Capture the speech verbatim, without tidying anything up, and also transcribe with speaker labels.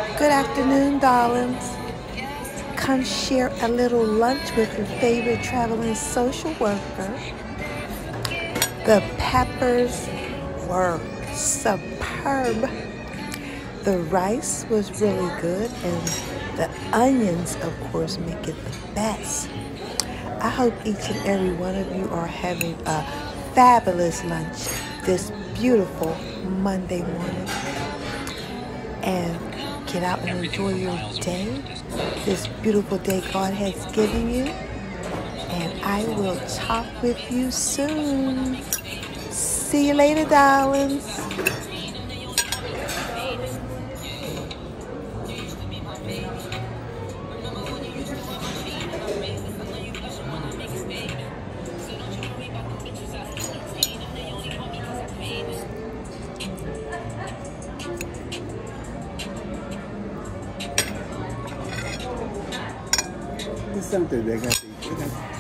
Speaker 1: Good afternoon, darlings. Come share a little lunch with your favorite traveling social worker. The peppers were superb. The rice was really good, and the onions, of course, make it the best. I hope each and every one of you are having a fabulous lunch this beautiful Monday morning. And get out and enjoy your day, this beautiful day God has given you. And I will talk with you soon. See you later, darlings.
Speaker 2: It's something they got to eat.